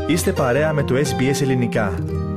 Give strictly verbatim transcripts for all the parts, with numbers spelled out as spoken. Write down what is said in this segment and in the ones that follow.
Είστε παρέα με το ες μπι ες Ελληνικά.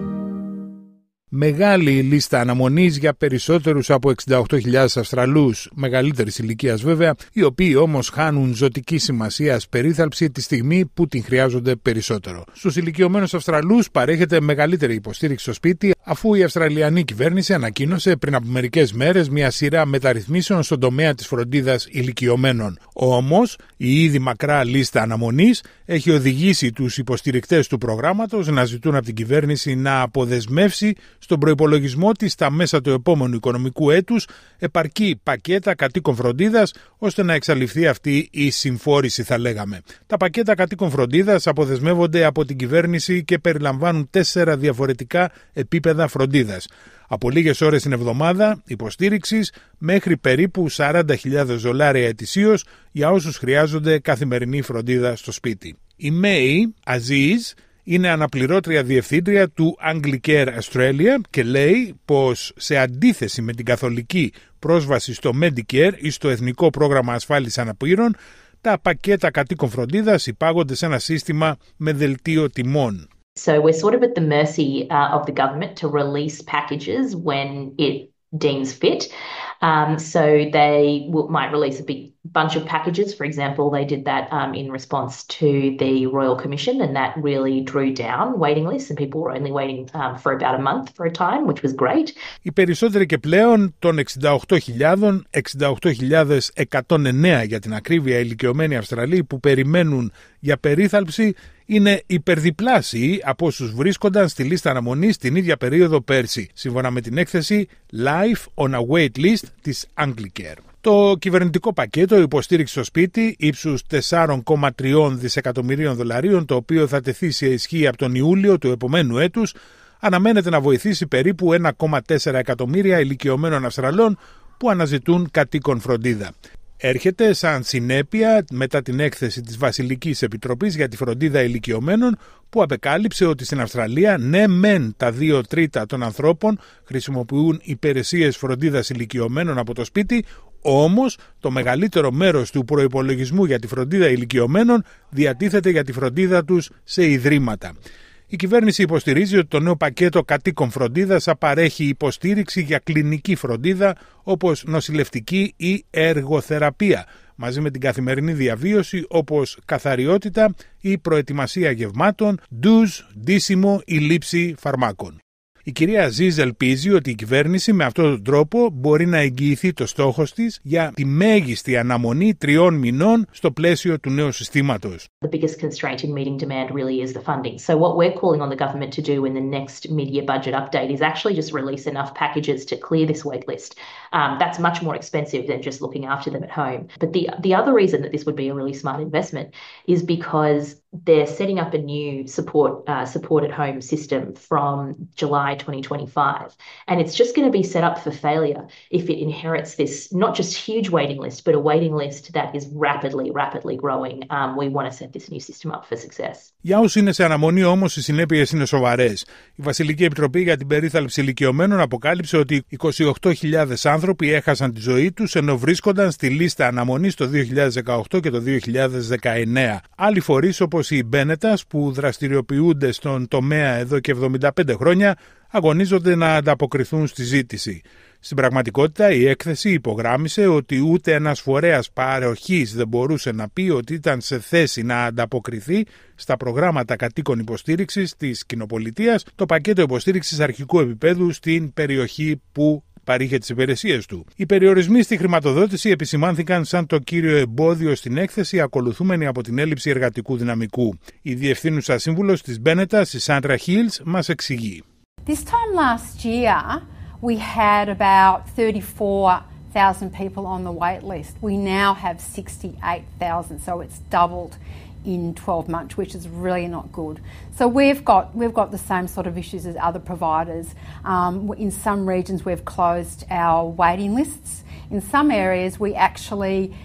Μεγάλη λίστα αναμονής για περισσότερους από εξήντα οκτώ χιλιάδες Αυστραλούς, μεγαλύτερης ηλικίας βέβαια, οι οποίοι όμως χάνουν ζωτική σημασίας περίθαλψη τη στιγμή που την χρειάζονται περισσότερο. Στους ηλικιωμένους Αυστραλούς παρέχεται μεγαλύτερη υποστήριξη στο σπίτι, αφού η Αυστραλιανή κυβέρνηση ανακοίνωσε πριν από μερικές μέρες μια σειρά μεταρρυθμίσεων στον τομέα της φροντίδας ηλικιωμένων. Όμως, η ήδη μακρά λίστα αναμονής έχει οδηγήσει τους υποστηρικτές του προγράμματος να ζητούν από την κυβέρνηση να αποδεσμεύσει στον προϋπολογισμό της στα μέσα του επόμενου οικονομικού έτους επαρκή πακέτα κατοίκων φροντίδας ώστε να εξαλειφθεί αυτή η συμφόρηση, θα λέγαμε. Τα πακέτα κατοίκων φροντίδας αποδεσμεύονται από την κυβέρνηση και περιλαμβάνουν τέσσερα διαφορετικά επίπεδα φροντίδας. Από λίγες ώρες την εβδομάδα υποστήριξης μέχρι περίπου σαράντα χιλιάδες δολάρια ετησίως για όσους χρειάζονται καθημερινή φροντίδα στο σπίτι. Η Μέη Αζίζ είναι αναπληρώτρια διευθύντρια του Anglicare Australia και λέει πως σε αντίθεση με την καθολική πρόσβαση στο Medicare ή στο Εθνικό Πρόγραμμα Ασφάλισης Αναπήρων, τα πακέτα κατοίκων φροντίδας υπάγονται σε ένα σύστημα με δελτίο τιμών. So we're sort of at the mercy uh, of the government to release packages when it deems fit. Um, so they will, might release a big bunch of packages. For example, they did that um, in response to the Royal Commission, and that really drew down waiting lists, and people were only waiting um, for about a month for a time, which was great. Οι περισσότεροι και πλέον των εξήντα οκτώ χιλιάδες, εξήντα οκτώ χιλιάδες εκατόν εννέα για την ακρίβεια ηλικιωμένοι Αυστραλοί που περιμένουν για περίθαλψη είναι υπερδιπλάσιοι από όσους βρίσκονταν στη λίστα αναμονής την ίδια περίοδο πέρσι, σύμφωνα με την έκθεση Life on a Wait List της Anglicare. Το κυβερνητικό πακέτο υποστήριξη στο σπίτι ύψους τέσσερα κόμμα τρία δισεκατομμυρίων δολαρίων, το οποίο θα τεθεί σε ισχύ από τον Ιούλιο του επομένου έτους, αναμένεται να βοηθήσει περίπου ένα κόμμα τέσσερα εκατομμύρια ηλικιωμένων Αυστραλών που αναζητούν κατοίκων φροντίδα. Έρχεται σαν συνέπεια μετά την έκθεση της Βασιλικής Επιτροπής για τη Φροντίδα Ηλικιωμένων που απεκάλυψε ότι στην Αυστραλία ναι μεν τα δύο τρίτα των ανθρώπων χρησιμοποιούν υπηρεσίες φροντίδας ηλικιωμένων από το σπίτι, όμως το μεγαλύτερο μέρος του προϋπολογισμού για τη φροντίδα ηλικιωμένων διατίθεται για τη φροντίδα τους σε ιδρύματα. Η κυβέρνηση υποστηρίζει ότι το νέο πακέτο κατοίκων φροντίδας θα παρέχει υποστήριξη για κλινική φροντίδα όπως νοσηλευτική ή εργοθεραπεία, μαζί με την καθημερινή διαβίωση όπως καθαριότητα ή προετοιμασία γευμάτων, ντουζ, ντύσιμο ή λήψη φαρμάκων. Η κυρία Ζίζ ελπίζει ότι η κυβέρνηση με αυτόν τον τρόπο μπορεί να εγγυηθεί το στόχος της για τη μέγιστη αναμονή τριών μηνών στο πλαίσιο του νέου συστήματος. The biggest constraint in meeting demand really is the funding. So what we're calling on the government to do in the next mid-year budget update is actually just release enough packages to clear this wait list. Um, that's much more expensive than just looking after them at home. But the, the other reason that this would be a really smart investment is because they're setting up a new support uh, support at home system from July twenty twenty-five, and it's just going to be set up for failure if it inherits this not just huge waiting list, but a waiting list that is rapidly, rapidly growing. Um, we want to set this new system up for success. Για όσους είναι σε αναμονή όμως, οι συνέπειες είναι σοβαρές. Η Βασιλική Επιτροπή για την Περίθαλψη Ηλικιωμένων αποκάλυψε ότι είκοσι οκτώ χιλιάδες άνθρωποι έχασαν τη ζωή τους ενώ βρίσκονταν στη λίστα αναμονής το δύο χιλιάδες δεκαοκτώ και το δύο χιλιάδες δεκαεννέα. Άλλοι φορείς όπως οι Μπένετας που δραστηριοποιούνται στον τομέα εδώ και εβδομήντα πέντε χρόνια αγωνίζονται να ανταποκριθούν στη ζήτηση. Στην πραγματικότητα η έκθεση υπογράμμισε ότι ούτε ένας φορέας παροχής δεν μπορούσε να πει ότι ήταν σε θέση να ανταποκριθεί στα προγράμματα κατοίκων υποστήριξης της κοινοπολιτείας, το πακέτο υποστήριξης αρχικού επίπεδου στην περιοχή που παρήχε τις υπηρεσίες του. Οι περιορισμοί στη χρηματοδότηση επισημάνθηκαν σαν το κύριο εμπόδιο στην έκθεση, ακολουθούμενη από την έλλειψη εργατικού δυναμικού. Η διευθύνουσα σύμβουλος της Μπένετας, η Σάντρα Χίλς, μας εξηγεί. This time last year, we had about thirty-four thousand people on the wait list. We now have sixty-eight thousand, so it's doubled in twelve months, which is really not good. So we've got we've got the same sort of issues as other providers. Um, in some regions, we've closed our waiting lists. In some areas, we actually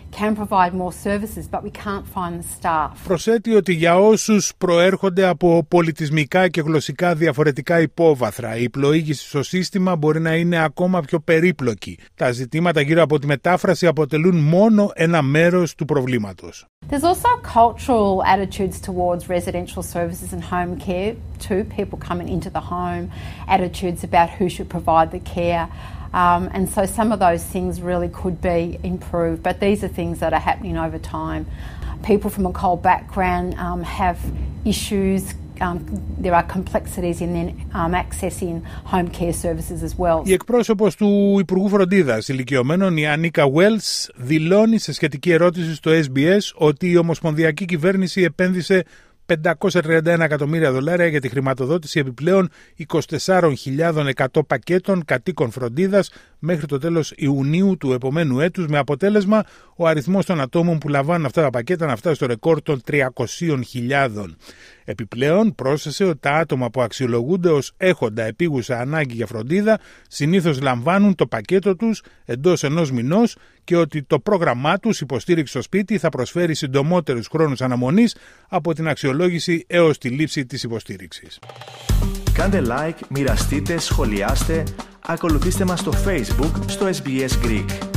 can provide more services, but we can't find the staff. Προσθέτει ότι για όσους προέρχονται από πολιτισμικά και γλωσσικά διαφορετικά υπόβαθρα, η πλοήγηση στο σύστημα μπορεί να είναι ακόμα πιο περίπλοκη. Τα ζητήματα γύρω από τη μετάφραση αποτελούν μόνο ένα μέρος του προβλήματος. There's also cultural attitudes towards residential services and home care too. People coming into the home, attitudes about who should provide the care. Um, and so some of those things really could be improved, but these are things that are happening over time. People from a coal background um, have issues. Um, there are complexities in then um, accessing home care services as well. Η εκπρόσωπος του Υπουργού Φροντίδας Ηλικιωμένων, η Ανίκα Wells, δηλώνει σε σχετική ερώτηση στο ες μπι ες ότι η Ομοσπονδιακή Κυβέρνηση επένδυσε πεντακόσια τριάντα ένα εκατομμύρια δολάρια για τη χρηματοδότηση επιπλέον είκοσι τέσσερις χιλιάδες εκατό πακέτων κατοίκων φροντίδας μέχρι το τέλος Ιουνίου του επομένου έτους, με αποτέλεσμα ο αριθμός των ατόμων που λαμβάνουν αυτά τα πακέτα να φτάσει στο ρεκόρ των τριακόσιες χιλιάδες. Επιπλέον πρόσθεσε ότι τα άτομα που αξιολογούνται ως έχοντα επίγουσα ανάγκη για φροντίδα συνήθως λαμβάνουν το πακέτο τους εντός ενός μηνός και ότι το πρόγραμμά τους υποστήριξη στο σπίτι θα προσφέρει συντομότερους χρόνους αναμονής από την αξιολόγηση έως τη λήψη της υποστήριξης. Κάντε like, μοιραστείτε, σχολιάστε, ακολουθήστε μας στο Facebook στο ες μπι ες Greek.